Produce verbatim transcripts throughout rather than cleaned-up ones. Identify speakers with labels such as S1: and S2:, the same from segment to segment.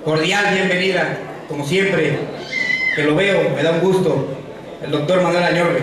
S1: cordial bienvenida, como siempre, que lo veo, me da un gusto, el doctor Manuel Añorbe.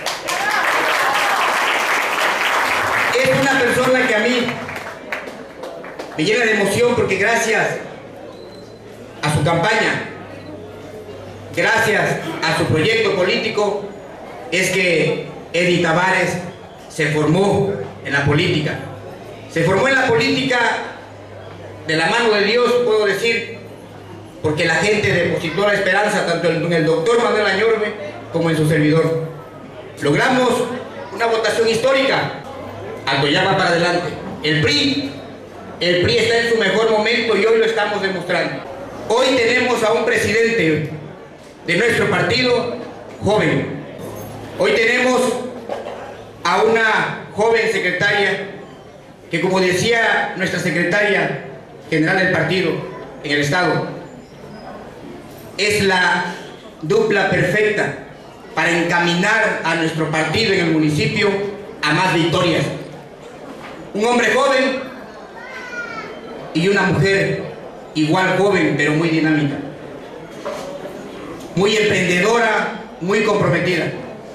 S1: Es una persona que a mí me llena de emoción porque gracias a su campaña, gracias a su proyecto político, es que Eddie Tavares se formó en la política. Se formó en la política de la mano de Dios, puedo decir, porque la gente depositó la esperanza tanto en el doctor Manuel Añorbe como en su servidor. Logramos una votación histórica. Atoyac para adelante. El P R I, el P R I está en su mejor momento y hoy lo estamos demostrando. Hoy tenemos a un presidente de nuestro partido joven. Hoy tenemos a una joven secretaria que, como decía nuestra secretaria general del partido en el estado, es la dupla perfecta para encaminar a nuestro partido en el municipio a más victorias. Un hombre joven y una mujer igual joven, pero muy dinámica, muy emprendedora, muy comprometida.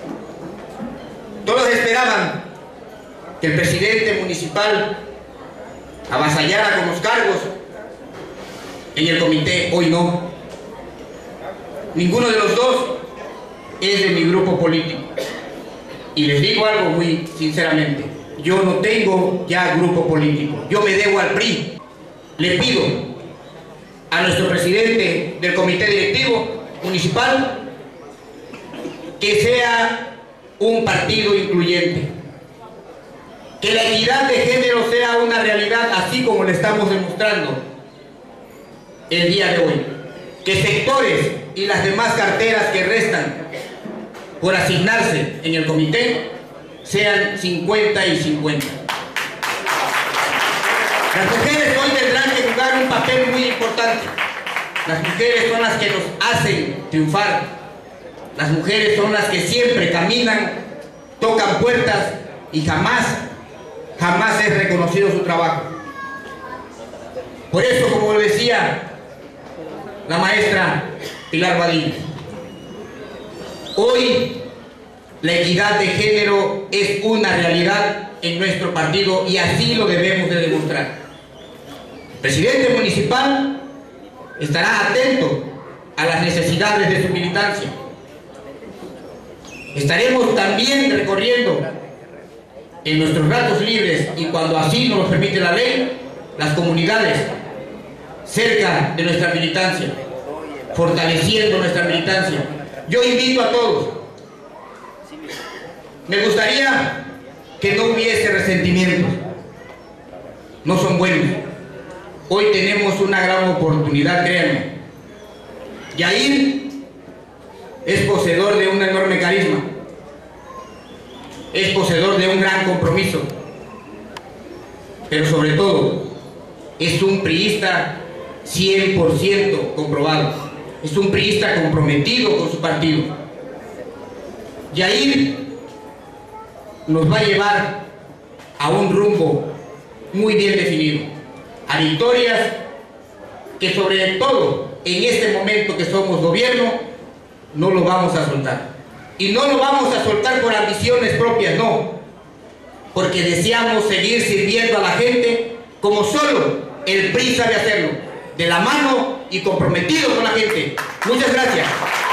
S1: Todos esperaban que el presidente municipal avasallara con los cargos en el comité. Hoy no. Ninguno de los dos es de mi grupo político. Y les digo algo muy sinceramente. Yo no tengo ya grupo político. Yo me debo al P R I. Le pido a nuestro presidente del comité directivo municipal que sea un partido incluyente, que la equidad de género sea una realidad, así como le estamos demostrando el día de hoy, que sectores y las demás carteras que restan por asignarse en el comité sean cincuenta y cincuenta. Las mujeres hoy tendrán que jugar un papel muy importante. Las mujeres son las que nos hacen triunfar. Las mujeres son las que siempre caminan, tocan puertas y jamás, jamás es reconocido su trabajo. Por eso, como decía la maestra Pilar Badilla, hoy la equidad de género es una realidad en nuestro partido y así lo debemos de demostrar. El presidente municipal estará atento a las necesidades de su militancia. Estaremos también recorriendo en nuestros ratos libres y cuando así nos lo permite la ley, las comunidades cerca de nuestra militancia, fortaleciendo nuestra militancia. Yo invito a todos. Me gustaría que no hubiese resentimientos. No son buenos. Hoy tenemos una gran oportunidad, créanme. Yair es poseedor de un enorme carisma, es poseedor de un gran compromiso, pero sobre todo es un priista cien por ciento comprobado, es un priista comprometido con su partido. Yair nos va a llevar a un rumbo muy bien definido, a victorias que sobre todo en este momento que somos gobierno no lo vamos a soltar. Y no lo vamos a soltar por ambiciones propias, no. Porque deseamos seguir sirviendo a la gente como solo el P R I sabe hacerlo, de la mano y comprometido con la gente. Muchas gracias.